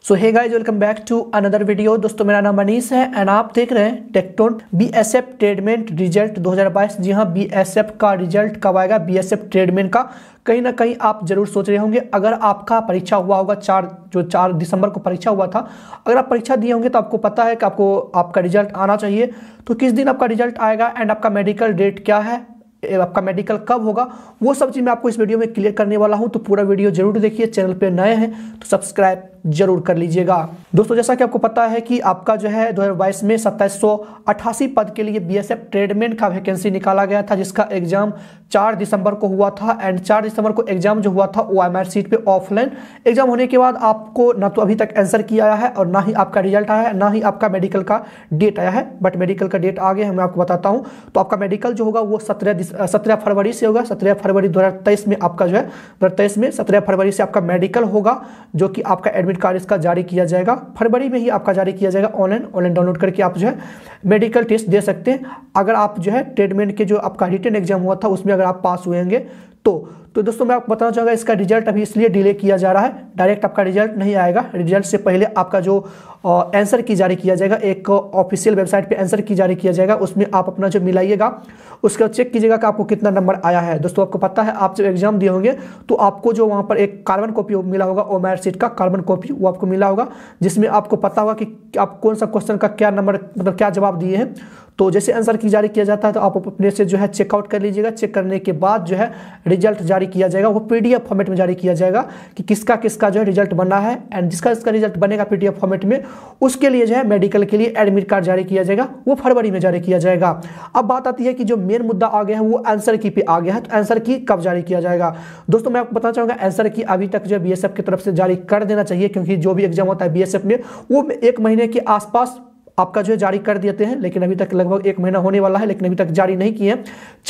So hey guys, welcome back to another video. दोस्तों मेरा नाम मनीष है एंड आप देख रहे हैं टेक्टोन बीएसएफ ट्रेडमेन रिजल्ट 2022। जी हाँ, बीएसएफ का रिजल्ट कब आएगा, बीएसएफ ट्रेडमेन का। कहीं ना कहीं आप जरूर सोच रहे होंगे, अगर आपका परीक्षा हुआ होगा 4 दिसंबर को परीक्षा हुआ था, अगर आप परीक्षा दिए होंगे तो आपको पता है कि आपको आपका रिजल्ट आना चाहिए। तो किस दिन आपका रिजल्ट आएगा एंड आपका मेडिकल डेट क्या है, आपका मेडिकल कब होगा, वो सब चीज़ मैं आपको इस वीडियो में क्लियर करने वाला हूं। तो पूरा वीडियो जरूर देखिए। चैनल पे नए हैं तो सब्सक्राइब जरूर कर लीजिएगा। दोस्तों जैसा कि आपको पता है कि आपका जो है 2022 में 2788 पद के लिए बीएसएफ ट्रेडमेन का वैकेंसी निकाला गया था, जिसका एग्जाम 4 दिसंबर को हुआ था। एंड 4 दिसंबर को एग्जाम जो हुआ था OMR सीट पे ऑफलाइन एग्जाम होने के बाद आपको ना तो अभी तक आंसर की आया है और ना ही आपका रिजल्ट आया है, ना ही आपका मेडिकल का डेट आया है। बट मेडिकल का डेट आ गया है, मैं आपको बताता हूँ। तो आपका मेडिकल जो होगा वो 17 फरवरी से होगा। 17 फरवरी 2023 में आपका जो है 2023 में 17 फरवरी से आपका मेडिकल होगा, जो कि आपका एडमिट कार्ड इसका जारी किया जाएगा। फरवरी में ही आपका जारी किया जाएगा। ऑनलाइन डाउनलोड करके आप जो है मेडिकल टेस्ट दे सकते हैं। अगर आप जो है ट्रेडमेन के जो आपका रिटन एग्जाम हुआ था उसमें अगर आप पास हुए होंगे तो दोस्तों मैं आपको बताना चाहूँगा, इसका रिजल्ट अभी इसलिए डिले किया जा रहा है। डायरेक्ट आपका रिजल्ट नहीं आएगा। रिजल्ट से पहले आपका जो आंसर की जारी किया जाएगा, एक ऑफिशियल वेबसाइट पे आंसर की जारी किया जाएगा, उसमें आप अपना जो मिलाइएगा उसका चेक कीजिएगा कि आपको कितना नंबर आया है। दोस्तों आपको पता है, आप जब एग्जाम दिए होंगे तो आपको जो वहाँ पर एक कार्बन कॉपी मिला होगा, OMR सीट का कार्बन कॉपी वो आपको मिला होगा, जिसमें आपको पता होगा कि आप कौन सा क्वेश्चन का क्या नंबर मतलब क्या जवाब दिए हैं। तो जैसे आंसर की जारी किया जाता है तो आप अपने से जो है चेकआउट कर लीजिएगा। चेक करने के बाद जो है रिजल्ट जारी किया जाएगा, वो PDF फॉर्मेट में जारी किया जाएगा कि किसका किसका जो है रिजल्ट बना है। एंड जिसका इसका रिजल्ट बनेगा PDF फॉर्मेट में, उसके लिए जो है मेडिकल के लिए एडमिट कार्ड जारी किया जाएगा, वो फरवरी में जारी किया जाएगा। अब बात आती है कि जो मेन मुद्दा आ गया है वो आंसर की पे आ गया है। तो आंसर की कब जारी किया जाएगा? दोस्तों मैं आपको बताना चाहूँगा, आंसर की अभी तक जो है BSF की तरफ से जारी कर देना चाहिए, क्योंकि जो भी एग्जाम होता है BSF में वो 1 महीने के आसपास आपका जो है जारी कर देते हैं। लेकिन अभी तक लगभग 1 महीना होने वाला है, लेकिन अभी तक जारी नहीं किए हैं।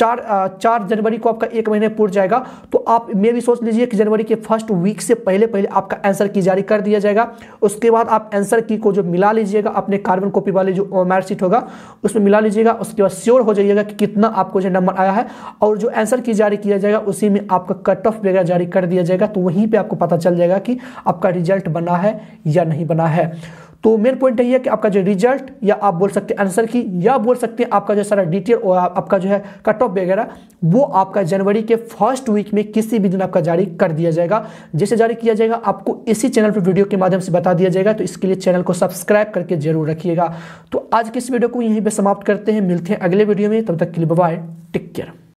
4 जनवरी को आपका 1 महीने पूर्ण जाएगा। तो आप में भी सोच लीजिए कि जनवरी के फर्स्ट वीक से पहले आपका आंसर की जारी कर दिया जाएगा। उसके बाद आप आंसर की को जो मिला लीजिएगा, अपने कार्बन कॉपी वाले जो OMR सीट होगा उसमें मिला लीजिएगा। उसके बाद श्योर हो जाइएगा कि कितना आपको जो नंबर आया है, और जो आंसर की जारी किया जाएगा उसी में आपका कट ऑफ वगैरह जारी कर दिया जाएगा। तो वहीं पर आपको पता चल जाएगा कि आपका रिजल्ट बना है या नहीं बना है। तो मेन पॉइंट यही है कि आपका जो रिजल्ट, या आप बोल सकते हैं आंसर की, या बोल सकते हैं आपका जो सारा डिटेल और आपका जो है कट ऑफ वगैरह, वो आपका जनवरी के फर्स्ट वीक में किसी भी दिन आपका जारी कर दिया जाएगा। जैसे जारी किया जाएगा आपको इसी चैनल पर वीडियो के माध्यम से बता दिया जाएगा। तो इसके लिए चैनल को सब्सक्राइब करके जरूर रखिएगा। तो आज की इस वीडियो को यहीं पर समाप्त करते हैं, मिलते हैं अगले वीडियो में। तब तक के लिए बाय बाय, टेक केयर।